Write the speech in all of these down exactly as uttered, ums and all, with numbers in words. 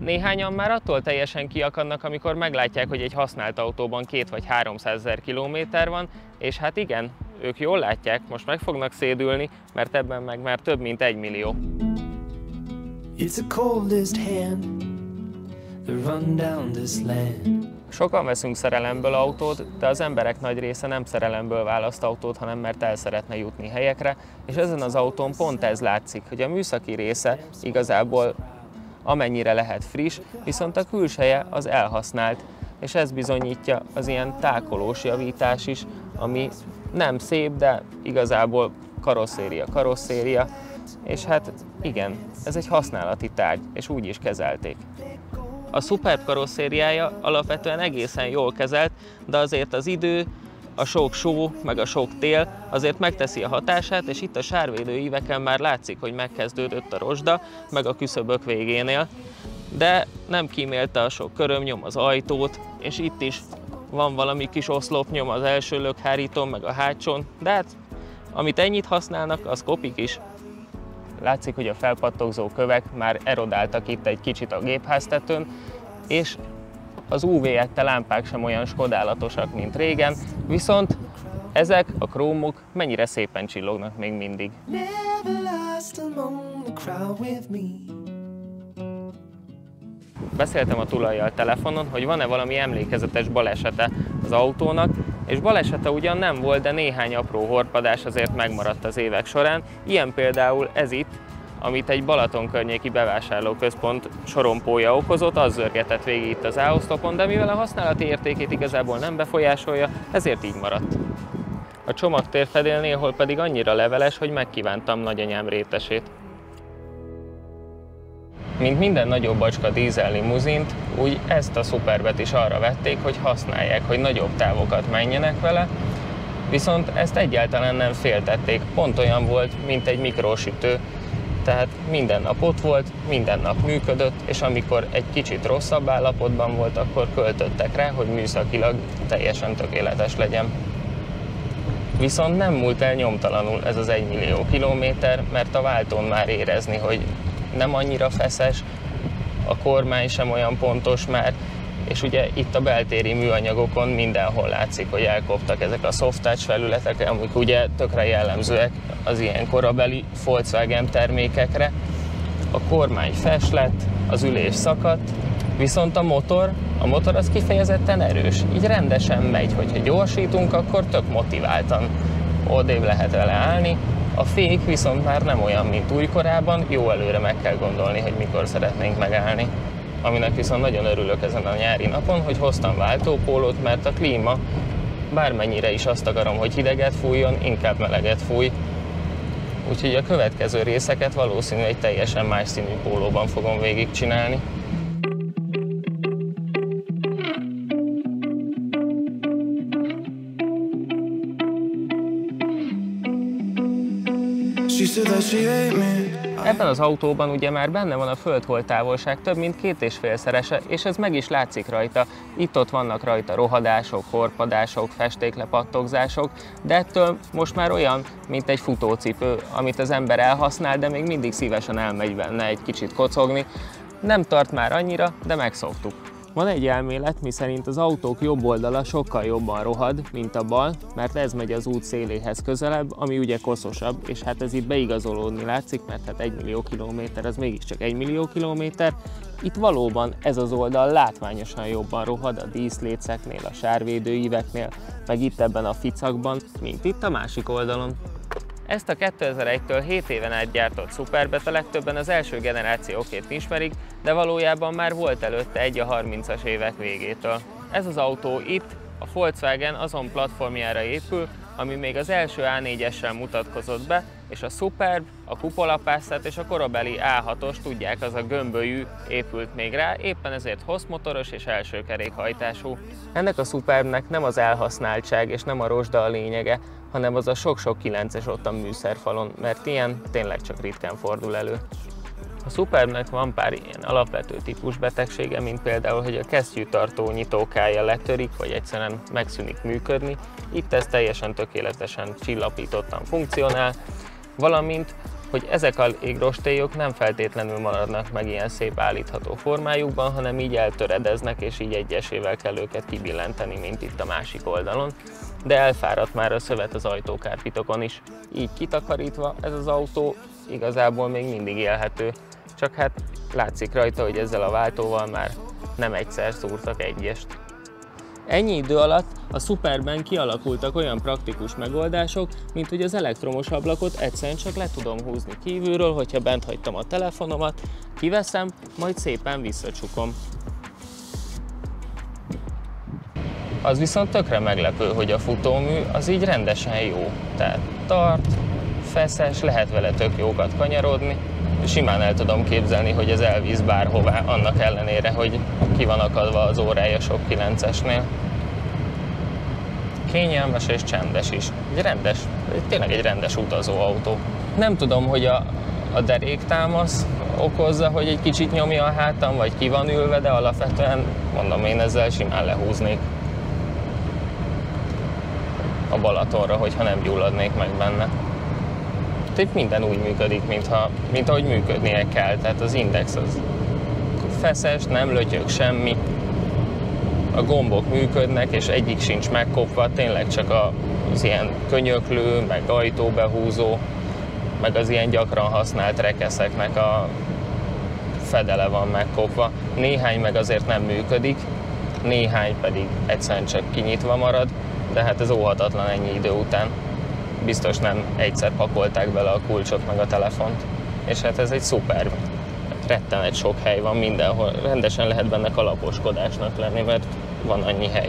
Néhányan már attól teljesen kiakadnak, amikor meglátják, hogy egy használt autóban két vagy háromszázezer kilométer van, és hát igen, ők jól látják, most meg fognak szédülni, mert ebben meg már több mint egy millió. Sokan veszünk szerelemből autót, de az emberek nagy része nem szerelemből választ autót, hanem mert el szeretne jutni helyekre, és ezen az autón pont ez látszik, hogy a műszaki része igazából amennyire lehet friss, viszont a külseje az elhasznált, és ez bizonyítja az ilyen tákolós javítás is, ami nem szép, de igazából karosszéria, karosszéria, és hát igen, ez egy használati tárgy, és úgy is kezelték. A Superb karosszériája alapvetően egészen jól kezelt, de azért az idő, a sok só, meg a sok tél azért megteszi a hatását, és itt a sárvédő íveken már látszik, hogy megkezdődött a rozsda, meg a küszöbök végénél, de nem kímélte a sok körömnyom az ajtót, és itt is van valami kis oszlopnyom az első lökhárítón, meg a hátsón, de hát amit ennyit használnak, az kopik is. Látszik, hogy a felpattogzó kövek már erodáltak itt egy kicsit a gépháztetőn, és az ú vé-ette lámpák sem olyan skodálatosak, mint régen, viszont ezek a krómok mennyire szépen csillognak még mindig. Beszéltem a tulajjal telefonon, hogy van-e valami emlékezetes balesete az autónak, és balesete ugyan nem volt, de néhány apró horpadás azért megmaradt az évek során. Ilyen például ez itt, amit egy Balaton környéki bevásárlóközpont sorompója okozott, az zörgetett végig itt az A-oszlopon, de mivel a használati értékét igazából nem befolyásolja, ezért így maradt. A csomagtérfedél néhol pedig annyira leveles, hogy megkívántam nagyanyám rétesét. Mint minden nagyobb bacska dízel limuzint, úgy ezt a Superbet is arra vették, hogy használják, hogy nagyobb távokat menjenek vele, viszont ezt egyáltalán nem féltették, pont olyan volt, mint egy mikrosütő, tehát minden nap ott volt, minden nap működött, és amikor egy kicsit rosszabb állapotban volt, akkor költöttek rá, hogy műszakilag teljesen tökéletes legyen. Viszont nem múlt el nyomtalanul ez az egymillió kilométer, mert a váltón már érezni, hogy nem annyira feszes, a kormány sem olyan pontos már, és ugye itt a beltéri műanyagokon mindenhol látszik, hogy elkoptak ezek a soft touch felületek, amik ugye tökre jellemzőek az ilyen korabeli Volkswagen termékekre. A kormány fes lett, az ülés szakadt, viszont a motor, a motor az kifejezetten erős, így rendesen megy, hogyha gyorsítunk, akkor tök motiváltan odébb lehet vele állni. A fék viszont már nem olyan, mint újkorában, jó előre meg kell gondolni, hogy mikor szeretnénk megállni. Aminek viszont nagyon örülök ezen a nyári napon, hogy hoztam váltópólót, mert a klíma, bármennyire is azt akarom, hogy hideget fújjon, inkább meleget fúj. Úgyhogy a következő részeket valószínű egy teljesen más színű pólóban fogom végigcsinálni. Ebben az autóban ugye már benne van a földhold-távolság több mint két és félszerese, és ez meg is látszik rajta. Itt-ott vannak rajta rohadások, horpadások, festéklepattogzások, de ettől most már olyan, mint egy futócipő, amit az ember elhasznál, de még mindig szívesen elmegy benne egy kicsit kocogni. Nem tart már annyira, de megszoktuk. Van egy elmélet, miszerint az autók jobb oldala sokkal jobban rohad, mint a bal, mert ez megy az út széléhez közelebb, ami ugye koszosabb, és hát ez itt beigazolódni látszik, mert hát egymillió kilométer, az mégiscsak egymillió kilométer. Itt valóban ez az oldal látványosan jobban rohad a díszléceknél, a sárvédőíveknél, meg itt ebben a ficakban, mint itt a másik oldalon. Ezt a kétezer-egytől hét éven át gyártott Superbet a legtöbben az első generációként ismerik, de valójában már volt előtte egy a harmincas évek végétől. Ez az autó itt, a Volkswagen azon platformjára épül, ami még az első á négyessel mutatkozott be, és a Superb, a Cupola Passat és a korabeli á hatos, tudják, az a gömbölyű épült még rá, éppen ezért hosszmotoros és első kerékhajtású. Ennek a Superbnek nem az elhasználtság és nem a rozsda a lényege, hanem az a sok-sok kilences ott a műszerfalon, mert ilyen tényleg csak ritkán fordul elő. A Superbnek van pár ilyen alapvető típusbetegsége, mint például, hogy a kesztyűtartó nyitókája letörik, vagy egyszerűen megszűnik működni. Itt ez teljesen tökéletesen csillapítottan funkcionál, valamint hogy ezek a légrostélyok nem feltétlenül maradnak meg ilyen szép állítható formájukban, hanem így eltöredeznek, és így egyesével kell őket kibillenteni, mint itt a másik oldalon. De elfáradt már a szövet az ajtókárpitokon is. Így kitakarítva ez az autó igazából még mindig élhető, csak hát látszik rajta, hogy ezzel a váltóval már nem egyszer szúrtak egyest. Ennyi idő alatt a Superben kialakultak olyan praktikus megoldások, mint hogy az elektromos ablakot egyszerűen csak le tudom húzni kívülről, hogyha bent hagytam a telefonomat, kiveszem, majd szépen visszacsukom. Az viszont tökre meglepő, hogy a futómű az így rendesen jó. Tehát tart, feszes, lehet vele tök jókat kanyarodni, és simán el tudom képzelni, hogy ez elvisz bárhová, annak ellenére, hogy ki van akadva az órája sok kilencesnél. Kényelmes és csendes is. Egy rendes, tényleg egy rendes utazóautó. Nem tudom, hogy a, a deréktámasz okozza, hogy egy kicsit nyomja a hátam, vagy ki van ülve, de alapvetően, mondom, én ezzel simán lehúznék a Balatonra, hogyha nem gyulladnék meg benne. Itt minden úgy működik, mintha, mint ahogy működnie kell, tehát az Index az feszes, nem lötyög semmi, a gombok működnek, és egyik sincs megkopva, tényleg csak az ilyen könyöklő, meg ajtóbehúzó, meg az ilyen gyakran használt rekeszeknek a fedele van megkopva. Néhány meg azért nem működik, néhány pedig egyszerűen csak kinyitva marad, de hát ez óhatatlan ennyi idő után. Biztos nem egyszer pakolták bele a kulcsot meg a telefont. És hát ez egy szuper, rettenet sok hely van mindenhol, rendesen lehet benne kalaposkodásnak lenni, mert van annyi hely.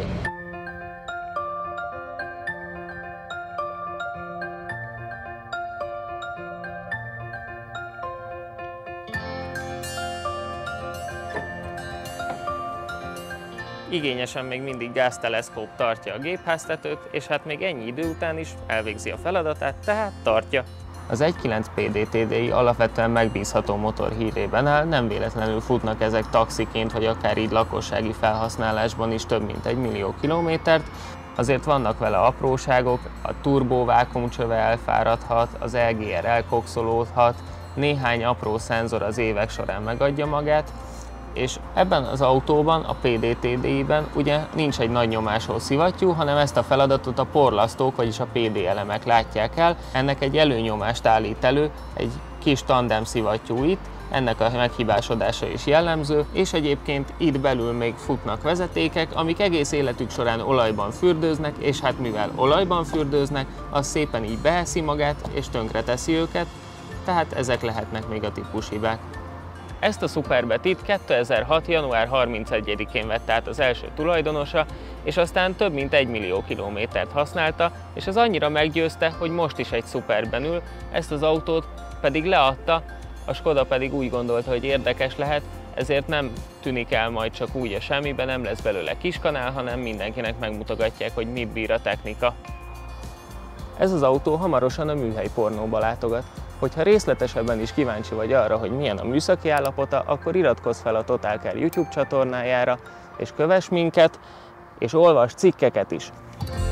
Igényesen még mindig gázteleszkóp tartja a gépháztetőt, és hát még ennyi idő után is elvégzi a feladatát, tehát tartja. Az egy kilenc P D T D I alapvetően megbízható motor hírében áll, nem véletlenül futnak ezek taxiként, vagy akár így lakossági felhasználásban is több mint egy millió kilométert. Azért vannak vele apróságok, a turbó vákuumcsöve elfáradhat, az L G R elkokszolódhat, néhány apró szenzor az évek során megadja magát, és ebben az autóban, a P D T D I-ben ugye nincs egy nagy nyomású szivattyú, hanem ezt a feladatot a porlasztók, vagyis a P D elemek látják el. Ennek egy előnyomást állít elő, egy kis tandem szivattyú itt, ennek a meghibásodása is jellemző, és egyébként itt belül még futnak vezetékek, amik egész életük során olajban fürdőznek, és hát mivel olajban fürdőznek, az szépen így beeszi magát, és tönkreteszi őket, tehát ezek lehetnek még a típushibák. Ezt a Superbet itt kétezer-hat. január harmincegyedikén vett át az első tulajdonosa, és aztán több mint egy millió kilométert használta, és ez annyira meggyőzte, hogy most is egy Superben ül, ezt az autót pedig leadta, a Skoda pedig úgy gondolta, hogy érdekes lehet, ezért nem tűnik el majd csak úgy a semmibe, nem lesz belőle kiskanál, hanem mindenkinek megmutogatják, hogy mit bír a technika. Ez az autó hamarosan a műhely pornóba látogat. Hogyha részletesebben is kíváncsi vagy arra, hogy milyen a műszaki állapota, akkor iratkozz fel a Total Car YouTube csatornájára, és kövess minket, és olvasd cikkeket is.